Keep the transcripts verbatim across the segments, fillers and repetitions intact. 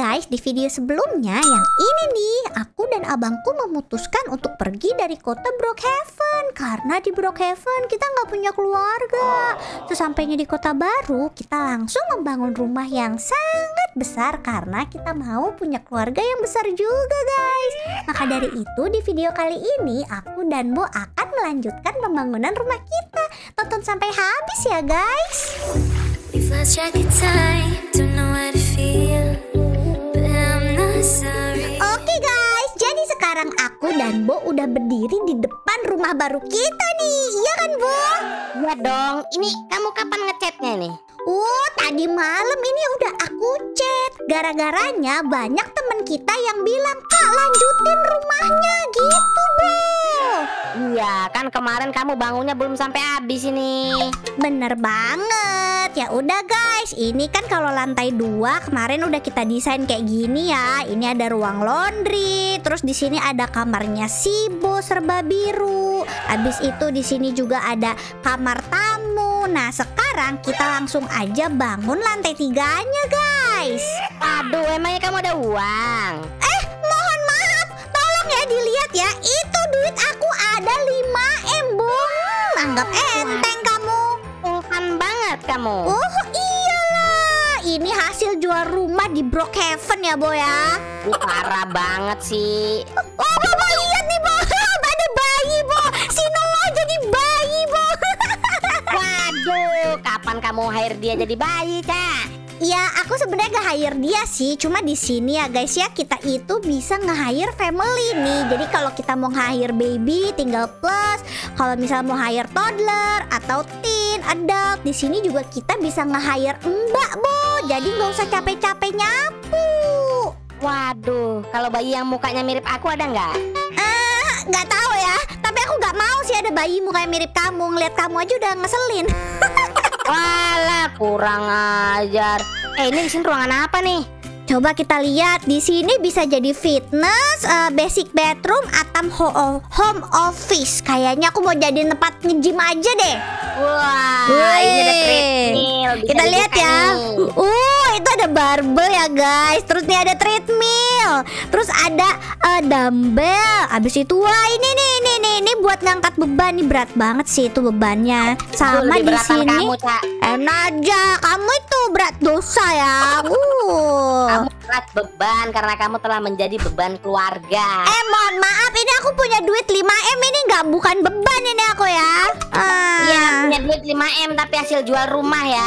guys, di video sebelumnya yang ini nih, aku dan abangku memutuskan untuk pergi dari kota Brookhaven. Karena di Brookhaven kita nggak punya keluarga. Sesampainya di kota baru, kita langsung membangun rumah yang sangat besar karena kita mau punya keluarga yang besar juga guys. Maka dari itu di video kali ini, aku dan Bo akan melanjutkan pembangunan rumah kita. Tonton sampai habis ya guys. We've lost track of time, don't know how to feel, but I'm not sorry. Oke guys, jadi sekarang aku dan Bo udah berdiri di depan rumah baru kita nih. Iya kan Bo? Iya dong, ini kamu kapan ngechatnya nih? Oh, tadi malam ini udah aku chat. Gara-garanya banyak temen kita yang bilang, "Kak, lanjutin rumahnya," gitu Bro. Iya, kan kemarin kamu bangunnya belum sampai habis ini. Bener banget. Ya udah guys, ini kan kalau lantai dua kemarin udah kita desain kayak gini ya. Ini ada ruang laundry, terus di sini ada kamarnya si Bo serba biru. Habis itu di sini juga ada kamar tamu. Nah, sekarang kita langsung aja bangun lantai tiganya guys. Aduh, emangnya kamu ada uang? Eh, mohon maaf, tolong ya dilihat ya. Itu duit aku ada lima M Bo. Hmm, anggap enteng kamu. Pulkan banget kamu. Oh iyalah, ini hasil jual rumah di Brookhaven ya Bo ya. Ini parah banget sih. Oh Bo, lihat nih Bo, ada bayi Bo. Si Noah jadi bayi Bo. Waduh, kapan kamu hire dia jadi bayi, Cak? Ya, aku sebenarnya gak hire dia sih. Cuma di sini ya guys ya, kita itu bisa nge-hire family nih. Jadi kalau kita mau nge-hire baby tinggal plus. Kalau misalnya mau hire toddler atau teen, adult, di sini juga kita bisa nge-hire mbak Bo. Jadi nggak usah capek-capek nyapu. Waduh, kalau bayi yang mukanya mirip aku ada nggak? Ah, nggak tahu ya. Tapi aku nggak mau sih ada bayi mukanya mirip kamu. Ngeliat kamu aja udah ngeselin. Walah, kurang ajar. Eh, ini di sini ruangan apa nih? Coba kita lihat, di sini bisa jadi fitness, uh, basic bedroom, atau ho- home office. Kayaknya aku mau jadi tempat nge-gym aja deh. Wah, Wih. ini ada treadmill. Bisa Kita lihat dibuka ya. nih. Uh, itu ada barbel ya guys. Terus nih ada treadmill. Terus ada uh, dumbbell. Abis itu wah ini nih ini nih ini buat ngangkat beban nih, berat banget sih itu bebannya. Sama Lebih di beratan sini. kamu, Cak. Enak aja, kamu itu berat dosa ya. Uh. Kamu berat beban karena kamu telah menjadi beban keluarga. Eh mohon maaf, ini aku punya duit lima M, ini nggak bukan beban ini aku ya. Ah. Iya, punya duit lima M tapi hasil jual rumah ya.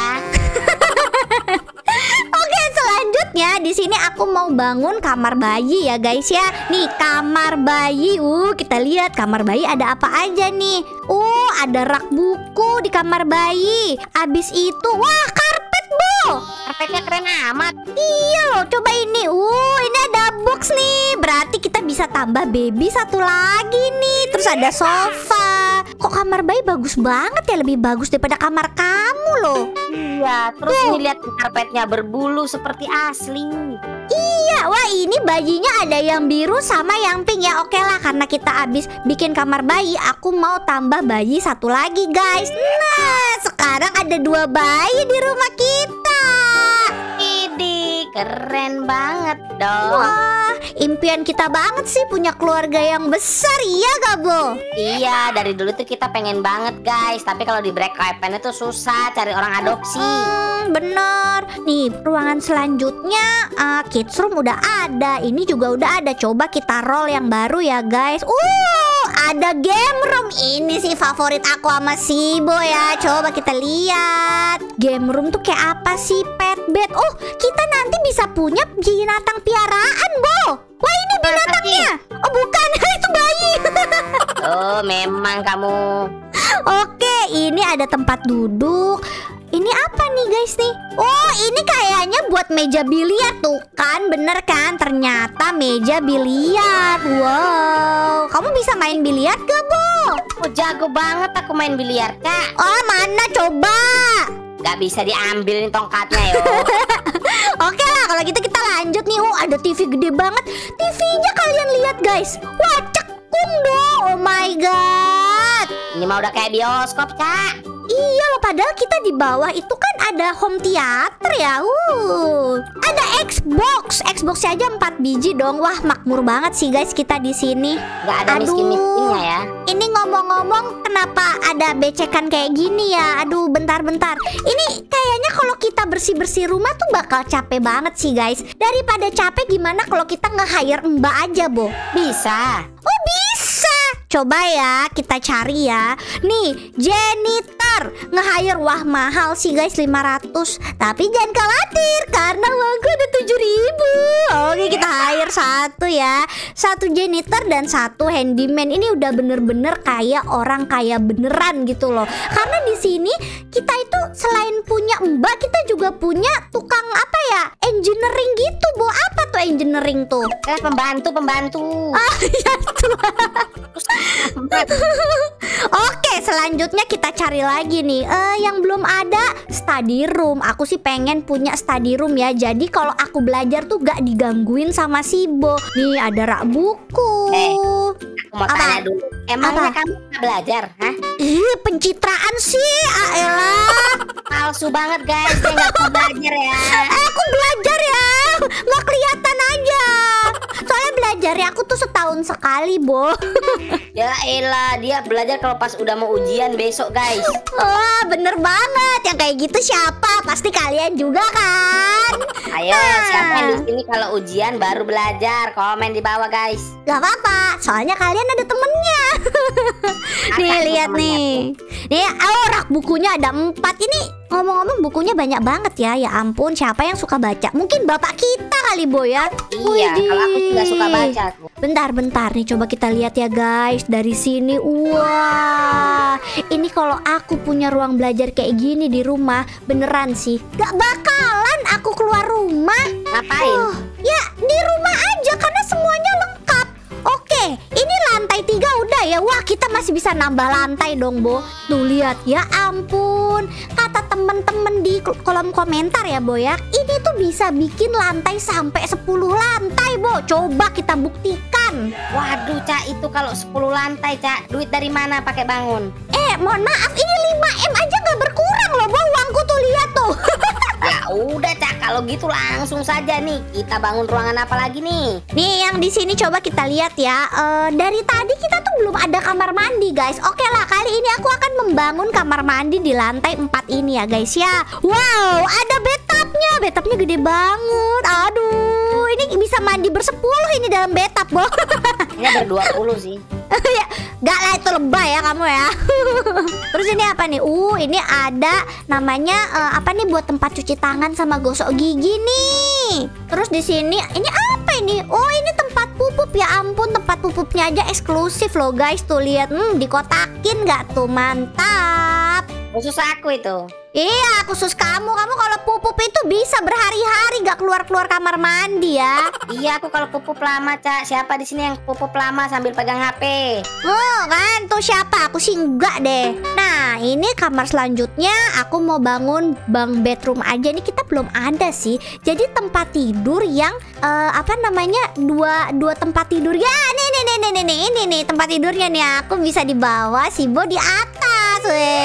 Oke, selanjutnya di sini aku mau bangun kamar bayi ya guys ya. Nih kamar bayi. Uh, kita lihat kamar bayi ada apa aja nih. Uh, ada rak buku di kamar bayi. Abis itu, wah karpet Bo. Karpetnya keren amat. Iya loh, coba ini. Uh, ini ada box nih. Berarti kita bisa tambah baby satu lagi nih. Terus ada sofa. Kok kamar bayi bagus banget ya, lebih bagus daripada kamar kamu loh. Iya, terus ini lihat karpetnya berbulu seperti asli. Iya, wah ini bayinya ada yang biru sama yang pink ya. Oke lah, karena kita habis bikin kamar bayi, aku mau tambah bayi satu lagi guys. Nah, sekarang ada dua bayi di rumah kita. Idi, keren banget dong. Wah, impian kita banget sih punya keluarga yang besar, iya gak Bo? Iya, dari dulu tuh kita pengen banget guys. Tapi kalau di Brookhaven itu susah cari orang adopsi. Hmm, bener. Nih, ruangan selanjutnya uh, kids room udah ada. Ini juga udah ada. Coba kita roll yang baru ya guys. Uh, ada game room. Ini sih favorit aku sama si Bo ya. Coba kita lihat. Game room tuh kayak apa sih? Pet bed. Oh, kita nanti bisa punya binatang piaraan Bo. Wah, ini binatangnya. Oh, bukan. Itu bayi. Oh, memang kamu. Oke, ini ada tempat duduk. Ini apa nih guys nih? Oh, ini kayaknya buat meja biliar tuh kan, bener kan? Ternyata meja biliar. Wow, kamu bisa main biliar gak Bo? Oh, jago banget aku main biliar, Kak. Oh, mana coba? Gak bisa diambil nih tongkatnya yo. Oke lah, kalau gitu kita lanjut nih. Oh, ada T V gede banget. T V-nya kalian lihat guys. Wah, cekung dong. Oh my god. Ini mah udah kayak bioskop, Cak. Iya loh, padahal kita di bawah itu kan ada home theater ya. Uh, ada Xbox, Xbox aja empat biji dong. Wah, makmur banget sih guys kita di sini. Nggak ada miskin-miskinnya ya. Ini ngomong-ngomong kenapa ada becekan kayak gini ya? Aduh, bentar-bentar. Ini kayaknya kalau kita bersih-bersih rumah tuh bakal capek banget sih guys. Daripada capek gimana kalau kita nge-hire mbak aja, Bo? Bisa. Oh, bisa. Coba ya kita cari ya. Nih, janitor nge-hire. Wah, mahal sih guys, lima ratus. Tapi jangan khawatir karena uangku ada tujuh ribu. Oke, kita hire satu ya. Satu janitor dan satu handyman. Ini udah bener-bener kayak orang kaya beneran gitu loh. Karena di sini kita itu selain punya mbak, kita juga punya tukang apa ya? Engineering gitu, Bo. Apa tuh engineering tuh? Eh, pembantu, pembantu. Ah, ya tuh. Oke, selanjutnya kita cari lagi nih. Eh, yang belum ada study room. Aku sih pengen punya study room ya. Jadi kalau aku belajar tuh gak digangguin sama si Bo. Nih ada rak buku. Eh, aku mau Apa? tanya dulu. Emangnya Apa? kamu nggak belajar, hah? Ih, pencitraan sih, Aela. Palsu banget guys, dia nggak mau belajar ya. Eh, aku belajar ya. Nggak kelihatan aja. Soalnya belajarnya aku tuh setahun sekali, Bo. Ya elah, dia belajar kalau pas udah mau ujian besok guys. Wah, bener banget. Yang kayak gitu siapa? Pasti kalian juga kan? Ayo, Nah. siapa yang di sini kalau ujian baru belajar? Komen di bawah guys. Gak apa-apa, soalnya kalian ada temennya. Nih, Apa lihat temennya nih. Nih, oh, rak bukunya ada empat. Ini ngomong-ngomong bukunya banyak banget ya. Ya ampun, siapa yang suka baca? Mungkin bapak kita kali, Bo ya. Iya, Widih. kalau aku juga suka baca. Bentar-bentar nih, coba kita lihat ya guys. Dari sini, wah. Ini kalau aku punya ruang belajar kayak gini di rumah, beneran sih gak bakalan aku keluar rumah. Ngapain? Oh, ya di rumah aja karena semuanya lengkap. Oke, ini lantai tiga udah ya. Wah, kita masih bisa nambah lantai dong, Bo. Tuh lihat, ya ampun. Kata temen-temen di kolom komentar ya, Bo ya. Ini tuh bisa bikin lantai sampai sepuluh lantai, Bo. Coba kita buktikan. Waduh, Cak, itu kalau sepuluh lantai, Cak. Duit dari mana pakai bangun? Eh, mohon maaf, ini lima M aja gak berkurang loh, Bo. Uangku tuh, lihat tuh. Ya udah, Cak, kalau gitu langsung saja nih kita bangun ruangan apa lagi nih? Nih, yang di sini coba kita lihat ya. Eh, dari tadi kita tuh belum ada kamar mandi, guys. Oke lah, kali ini aku akan membangun kamar mandi di lantai empat ini ya, guys ya. Wow, ada bathtubnya. Bathtubnya gede banget. Aduh, ini bisa mandi bersepuluh ini dalam bathtub, Bo. Ini berdua puluh sih. Ya, gak lah, itu lebay ya kamu ya. Terus ini apa nih? Uh, ini ada namanya eh, apa nih, buat tempat cuci tangan sama gosok gigi nih. Terus di sini ini apa ini? Oh, ini tempat pupuk. Ya ampun, tempat pupuknya aja eksklusif loh guys. Tuh lihat, hmm, dikotakin nggak tuh? Mantap. Khusus aku itu. Iya, khusus kamu. Kamu kalau pupuk itu bisa berhari-hari gak keluar-keluar kamar mandi ya. Iya, aku kalau pupuk lama, Cak. Siapa di sini yang pupuk lama sambil pegang H P? Oh kan, tuh siapa? Aku sih enggak deh. Nah, ini kamar selanjutnya. Aku mau bangun bang bedroom aja. Nih kita belum ada sih. Jadi tempat tidur yang eh, apa namanya, dua dua tempat tidur. Ya, nih nih nih nih nih nih ini nih tempat tidurnya nih. Aku bisa di bawah, si Bo di atas.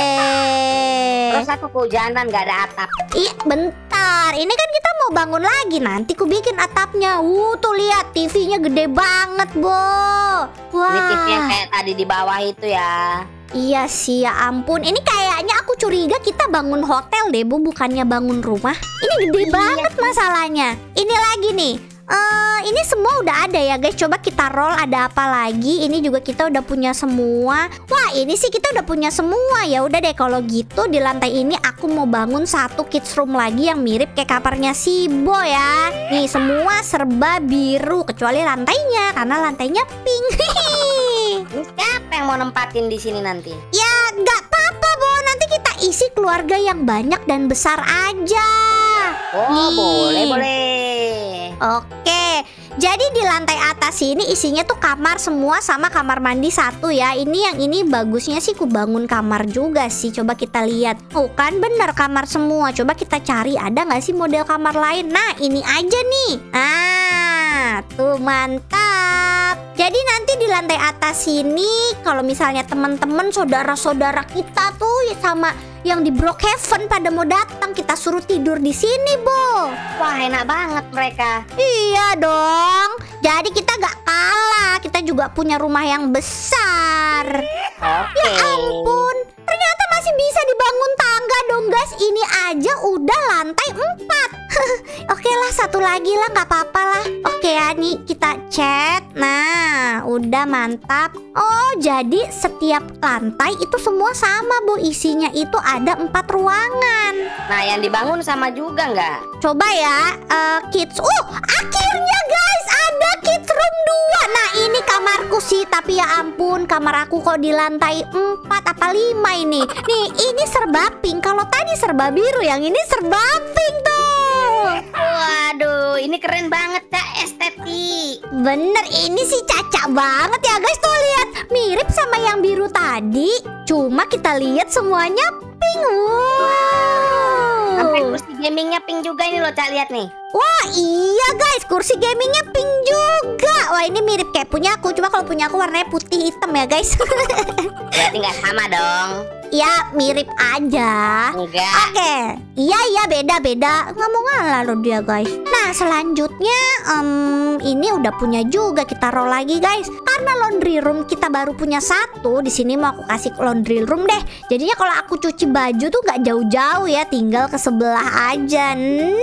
Weh. Terus aku kehujanan gak ada atap. Iya, bentar. Ini kan kita mau bangun lagi. Nanti ku bikin atapnya. Uh, tuh lihat, T V-nya gede banget, Bo. Wah. Ini T V yang kayak tadi di bawah itu ya. Iya sih, ya ampun. Ini kayaknya aku curiga kita bangun hotel deh, Bu, bukannya bangun rumah. Ini gede Iya. banget masalahnya. Ini lagi nih. Eh, ini semua udah ada ya guys. Coba kita roll, ada apa lagi? Ini juga kita udah punya semua. Wah, ini sih kita udah punya semua. Ya udah deh, kalau gitu di lantai ini aku mau bangun satu kids room lagi yang mirip kayak kamarnya si Bo ya. Nih, semua serba biru kecuali lantainya, karena lantainya pink. Ini siapa yang mau nempatin di sini nanti? Ya nggak apa-apa, Bo. Nanti kita isi keluarga yang banyak dan besar aja. Oh, Nih. boleh, boleh. Oke, jadi di lantai atas ini isinya tuh kamar semua sama kamar mandi satu ya. Ini yang ini bagusnya sih ku bangun kamar juga sih. Coba kita lihat. Oh kan bener kamar semua. Coba kita cari ada nggak sih model kamar lain. Nah ini aja nih. Ah tuh mantap. Jadi nanti di lantai atas ini kalau misalnya teman-teman saudara-saudara kita tuh sama yang di Brookhaven pada mau datang, kita suruh tidur di sini, Bo. Wah, enak banget mereka. Iya dong. Jadi kita gak kalah. Kita juga punya rumah yang besar. Oke. Ya ampun, ternyata masih bisa dibangun tangga dong guys. Ini aja udah lantai empat. Oke lah, satu lagi lah, gak apa-apa lah. Oke ya, nih kita cat. Nah, udah mantap. Oh, jadi setiap lantai itu semua sama, Bu. Isinya itu ada empat ruangan. Nah, yang dibangun sama juga nggak? Coba ya, eh, kids. Oh, akhirnya guys, ada kids room dua. Nah, ini kamarku sih, tapi ya ampun, kamar aku kok di lantai empat apa lima ini. Nih, ini serba pink. Kalau tadi serba biru, yang ini serba pink tuh. Waduh, ini keren banget, Cak, estetik. Bener, ini sih Caca banget ya guys. Tuh lihat, mirip sama yang biru tadi. Cuma kita lihat semuanya pink. Wow. Sampai kursi gamingnya pink juga ini loh, Cak, lihat nih. Wah iya guys, kursi gamingnya pink juga. Wah, ini mirip kayak punya aku. Cuma kalau punya aku warnanya putih hitam ya guys. Berarti nggak sama dong. Ya mirip aja. Enggak. Oke, iya iya beda-beda. Nggak mau ngalah loh dia guys. Nah selanjutnya em, ini udah punya juga, kita roll lagi guys. Karena laundry room kita baru punya satu, di sini mau aku kasih laundry room deh. Jadinya kalau aku cuci baju tuh nggak jauh-jauh ya, tinggal ke sebelah aja.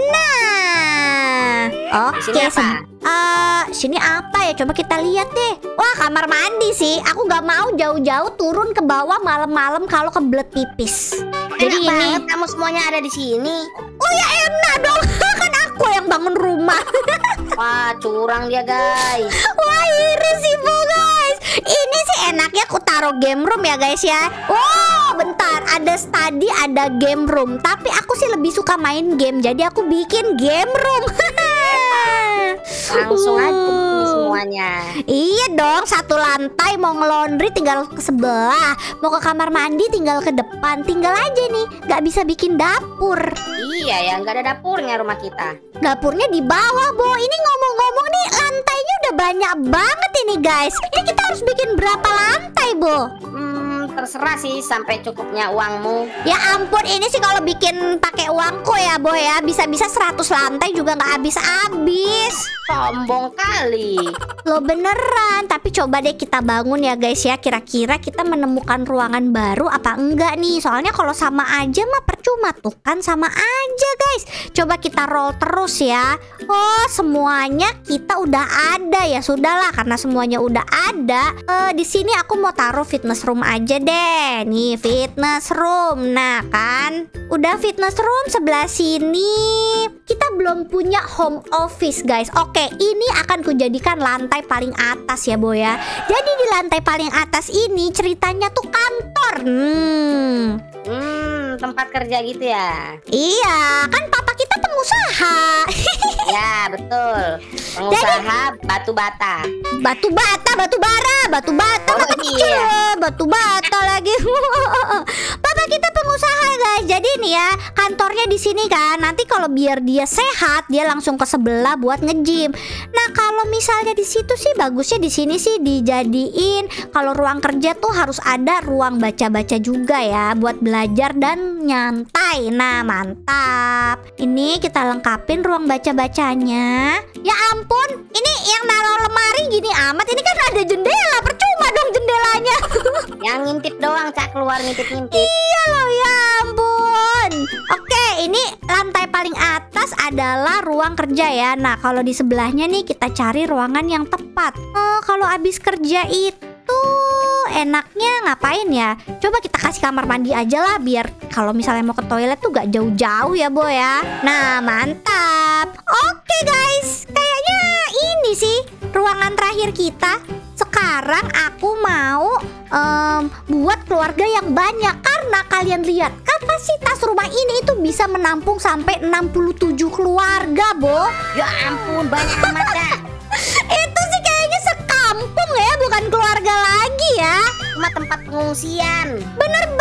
Nah, oke. Sini apa? se- eh, sini apa ya? Coba kita lihat deh. Wah, kamar mandi sih. Aku nggak mau jauh-jauh turun ke bawah malam-malam kalau kebelet pipis. Jadi Enak ini. banget kamu semuanya ada di sini. Oh ya enak dong. Kan aku yang bangun rumah. Wah, curang dia, guys. Wah iri sih Bu guys. Ini sih enaknya aku taruh game room ya guys ya. Wow, bentar, ada study, ada game room. Tapi aku sih lebih suka main game, jadi aku bikin game room. Langsung aja ini Uh. semuanya. Iya dong, satu lantai mau ngelondri tinggal ke sebelah, mau ke kamar mandi tinggal ke depan. Tinggal aja nih, gak bisa bikin dapur. Iya ya, nggak ada dapurnya rumah kita. Dapurnya di bawah, Bo. Ini ngomong-ngomong nih, lantainya udah banyak banget ini, guys. Ini kita harus bikin berapa lantai, Bo? Hmm, terserah sih sampai cukupnya uangmu. Ya ampun, ini sih kalau bikin pakai uangku ya, Bo ya. Bisa-bisa seratus lantai juga nggak habis-habis. Sombong kali. Lo beneran, tapi coba deh kita bangun ya, guys ya. Kira-kira kita menemukan ruangan baru apa enggak nih? Soalnya kalau sama aja mah percuma tuh kan, sama aja, guys. Coba kita roll terus ya. Oh, semuanya kita udah ada ya. Sudahlah, karena semuanya udah ada. Eh, di sini aku mau taruh fitness room aja deh. Nih, fitness room. Nah, kan udah fitness room sebelah sini. Kita belum punya home office, guys. Oke, ini akan kujadikan lantai paling atas ya, Bo ya. Jadi di lantai paling atas ini ceritanya tuh kantor. Hmm. Hmm, tempat kerja gitu ya. Iya, kan papa kita pengusaha. Ya, betul. Pengusaha batu bata. Batu bata, batu bara, batu bata, Oh, mata iya. kecil, batu bata lagi. Papa kita pengusaha, guys. Jadi nih ya, kantornya di sini kan. Nanti kalau biar dia sehat, dia langsung ke sebelah buat nge-gym. Nah, kalau misalnya di situ sih bagusnya di sini sih dijadiin kalau ruang kerja tuh harus ada ruang baca-baca juga ya, buat belajar dan nyantai. Nah, mantap. Ini kita lengkapin ruang baca-bacanya. Ya ampun, ini yang naruh lemari gini amat. Ini kan ada jendela, percuma dong jendelanya. Yang ngintip doang, Cak, keluar ngintip-ngintip. Iya loh, ya ampun. Oke, ini lantai paling atas adalah ruang kerja ya. Nah, kalau di sebelahnya nih kita cari ruangan yang tepat. Oh, kalau habis kerja itu enaknya ngapain ya? Coba kita kasih kamar mandi aja lah, biar kalau misalnya mau ke toilet tuh gak jauh-jauh ya, Bo ya. Nah, mantap. Oke guys, kayaknya ini sih ruangan terakhir kita. Sekarang aku mau em, buat keluarga yang banyak. Karena kalian lihat, kapasitas rumah ini itu bisa menampung sampai enam puluh tujuh keluarga, Bo. Ya ampun, banyak amat, Cak. Itu sih kayaknya sekampung ya, bukan keluarga lagi ya. Cuma tempat pengungsian. Bener banget,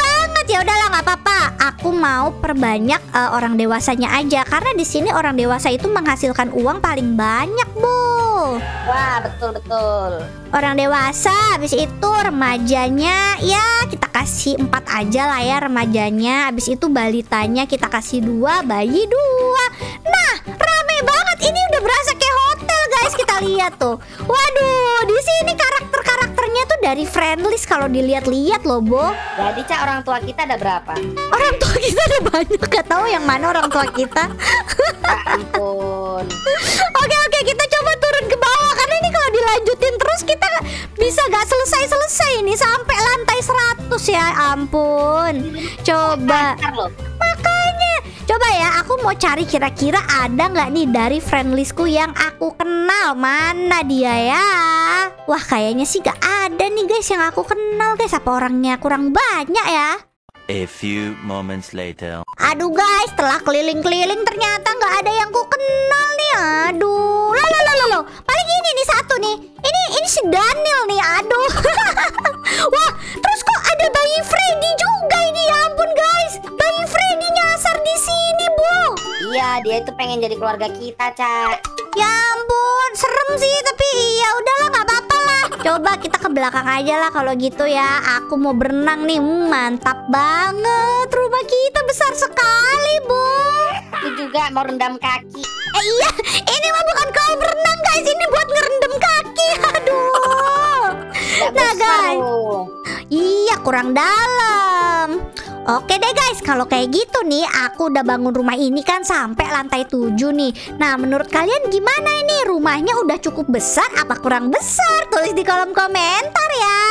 Ya udahlah nggak apa-apa. Aku mau perbanyak uh, orang dewasanya aja karena di sini orang dewasa itu menghasilkan uang paling banyak, Bu. Wah, betul betul. Orang dewasa, habis itu remajanya ya kita kasih empat aja lah ya remajanya. Habis itu balitanya kita kasih dua, bayi dua. Nah, rame banget. Ini udah berasa kayak hotel, guys. Kita lihat tuh. Waduh, di sini karakter-karakternya tuh dari friendlist kalau dilihat-lihat loh, Bo. Jadi, Cak, orang tua kita ada berapa? Orang tua kita ada banyak, gak tahu yang mana orang tua kita. Ya ampun. Oke oke, kita coba turun ke bawah karena ini kalau dilanjutin terus kita bisa gak selesai-selesai nih sampai lantai seratus ya. Ampun. Coba. Makanya coba ya, aku mau cari kira-kira ada nggak nih dari friendlistku yang aku kenal. Mana dia ya? Wah, kayaknya sih gak ada nih guys yang aku kenal guys. Apa orangnya kurang banyak ya? A few moments later. Aduh guys, setelah keliling-keliling ternyata nggak ada yang ku kenal nih. Aduh, lo lo lo lo, paling ini nih satu nih. Ini ini si Daniel nih. Aduh. Wah, terus kok ada bayi Freddy juga ini? Ya ampun guys, bayi Freddy nyasar di sini, Bu. Iya, dia itu pengen jadi keluarga kita, Cak. Ya ampun, serem sih, tapi ya udahlah nggak apa-apa lah. Coba kita ke belakang aja lah kalau gitu ya. Aku mau berenang nih. Hmm, mantap banget. Rumah kita besar sekali, Bu. Aku juga mau rendam kaki. Eh iya, ini mah bukan kau berenang guys, ini buat ngerendam kaki. Aduh. Gak Nah besar guys, loh. iya kurang dalam. Oke deh guys, kalau kayak gitu nih, aku udah bangun rumah ini kan sampai lantai tujuh nih. Nah, menurut kalian gimana ini? Rumahnya udah cukup besar apa kurang besar? Tulis di kolom komentar ya.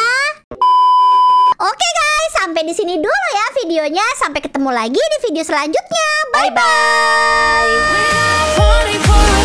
Oke guys, sampai di sini dulu ya videonya. Sampai ketemu lagi di video selanjutnya. Bye bye. Bye.